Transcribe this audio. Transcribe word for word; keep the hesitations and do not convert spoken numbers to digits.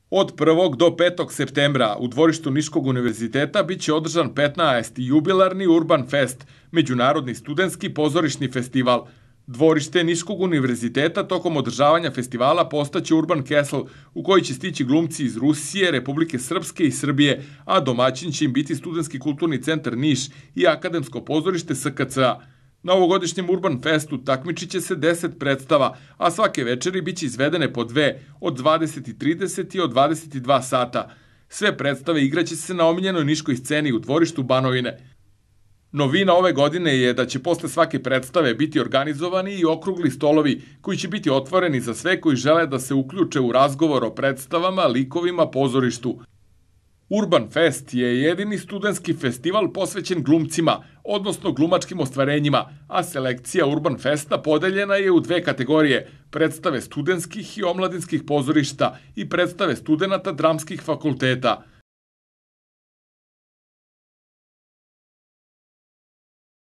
Od prvog do petog septembra u dvorištu Niškog univerziteta biće održan petnaesti jubilarni Urban Fest, međunarodni studentski pozorišni festival. Dvorište Niškog univerziteta tokom održavanja festivala postaće Urban Castle, u koji će stići glumci iz Rusije, Republike Srpske i Srbije, a domaćin će im biti Studentski kulturni centar Niš i Akademsko pozorište S K C A. Na ovogodišnjem Urban Festu takmičit će se deset predstava, a svake večeri biće izvedene po dve, od dvadeset i trideset i od dvadeset i dva sata. Sve predstave igraće se na omiljenoj niškoj sceni u dvorištu Banovine. Novina ove godine je da će posle svake predstave biti organizovani i okrugli stolovi koji će biti otvoreni za sve koji žele da se uključe u razgovor o predstavama, likovima, pozorištu. Urban Fest je jedini studentski festival posvećen glumcima, odnosno glumačkim ostvarenjima, a selekcija Urban Festa podeljena je u dve kategorije, predstave studentskih i omladinskih pozorišta i predstave studenata dramskih fakulteta.